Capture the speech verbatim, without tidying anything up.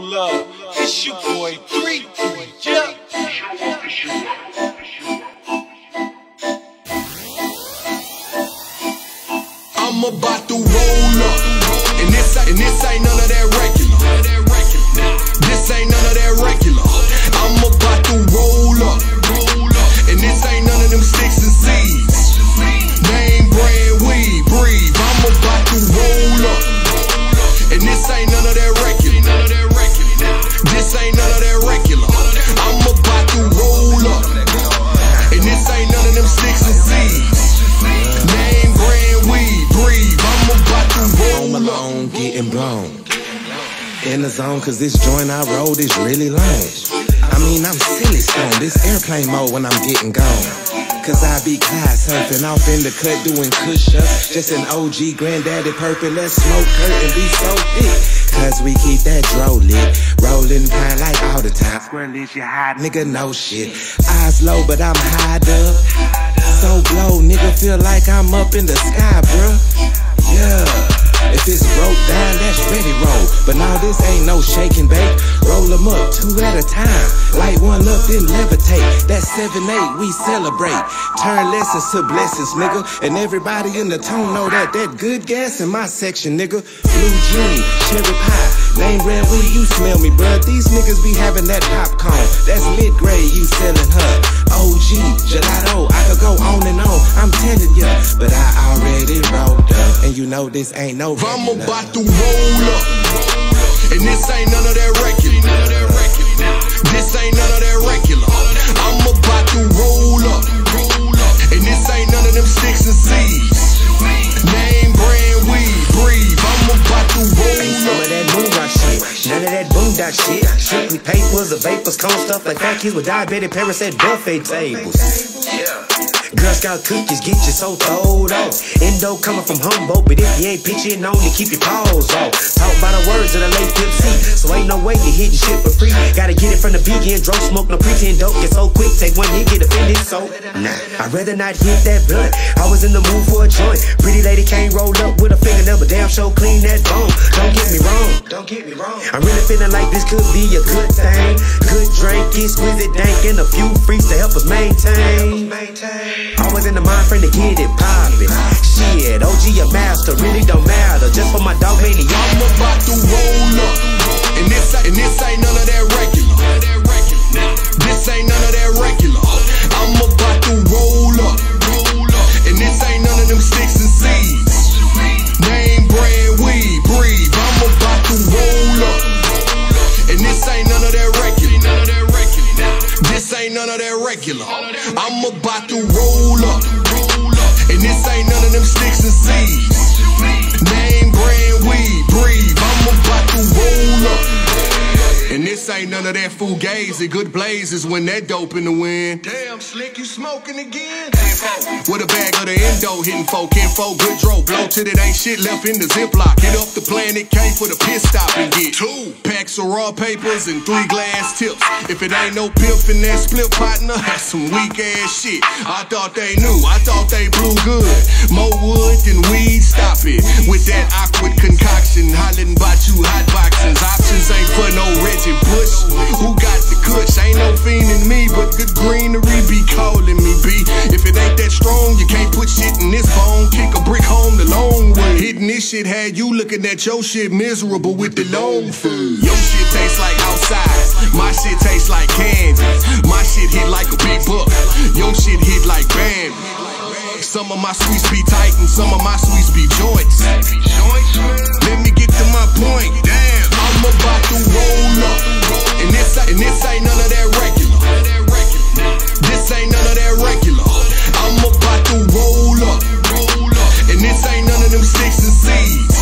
Hold up, it's your boy three, yeah. I'm about to roll up, and this, and this ain't none of that regular. This ain't none of that regular. I'm about to roll up, and this ain't none of them sticks and seeds. Name brand weed, breathe. I'm about to roll up, and this ain't none of that regular. This ain't none of that regular. I'm about to roll up, and this ain't none of them sticks and seeds. Name brand weed, breathe. I'm about to roll up. Home alone, getting blown. In the zone, cause this joint I rolled is really long. I mean, I'm silly stone. This airplane mode when I'm getting gone. Cause I be class surfing off in the cut doing push-ups. Just an O G granddaddy purple. Let's smoke hurt and be so thick. Cause we keep that dro lit. Rolling pine like all the time. Square lit, you hide, nigga, no shit. Eyes low, but I'm high up. So blow, nigga, feel like I'm up in the sky, bruh. Yeah. If it's broke down, that's ready roll. But now this ain't no shake and bake. Roll them up two at a time. Light one up, then levitate. That's seven eight, we celebrate. Turn lessons to blessings, nigga. And everybody in the tone know that that good gas in my section, nigga. Blue Genie, cherry pie, name brand weed, you smell me, bruh. These niggas be having that popcorn. That's mid-grade, you selling her. O G, gelato, I could go on and on. I'm telling ya, but I already rolled up. And you know this ain't no regular. I'm about to roll up, and this ain't none of that regular. This ain't none of that regular. I'm about to roll up, and this ain't none of them sticks and seeds. Name brand weed, breathe. I'm about to roll Ain't some up. of that moonrock shit, none of that boondock shit. Strictly papers or vapors, cone stuff like fat kids with diabetic parents at buffet tables. Girl Scout cookies get you so throwed off. Endo coming from Humboldt, but if you ain't pitching on, you keep your paws off. Talk by the words of the late Pimp C, so ain't no way you hitting shit for free. Gotta get it from the vegan, drunk smoke, no pretend dope. Get so quick, take one hit, get offended, so nah, I'd rather not hit that blunt. I was in the mood for a joint. Pretty lady can't roll up with a fingernail, but damn sure clean that bone. Don't get me wrong, don't get me wrong. I'm really feeling like this could be a good thing. Good drink, exquisite dank, and a few freaks to help us maintain. Always in the mind frame to get it poppin'. Shit, O G a master, really don't matter. Just for my dog maniac. I'm about to roll up, and this, and this ain't none of that regular. This ain't none of that regular. I'm about to roll up, and this ain't none of them sticks and seeds. Name brand weed, breathe. I'm about to roll up, and this ain't none of that regular. This ain't none of that regular. I'm about to roll up, and this ain't none of them sticks and seeds. Name brand weed, breathe. I'm about to roll up, and this ain't none of that fugazi. Good blazes when that dope in the wind. Damn, slick, you smoking again? With a bag of the endo, hitting folk info, good dro. Blow till it ain't shit left in the ziplock. Hit up the Planet K for the piss stop and get two packs of raw papers and three glass tips. If it ain't no piff in that split partner, that's some weak ass shit. I thought they knew, I thought they blew good. More wood than weed, stop it. With that awkward concoction, hollering about you hot boxes. Options ain't for no Reggie Bush. Who got the kush? Ain't no fiend in me, but good greenery be calling me B. If it ain't that strong, you can't put shit in this bone. Kick a brick home the long way. Hitting this shit had you looking at your shit miserable with the long food. Your shit tastes like outside, my shit tastes like candy. My shit hit like a big buck, your shit hit like Bambi. Some of my sweets be tight and some of my sweets be joints. Let me get to my point. Damn, I'm about to roll up, and this, and this ain't none of that regular. This ain't none of that regular. I'm about to roll up, and this ain't none of them sticks and seeds.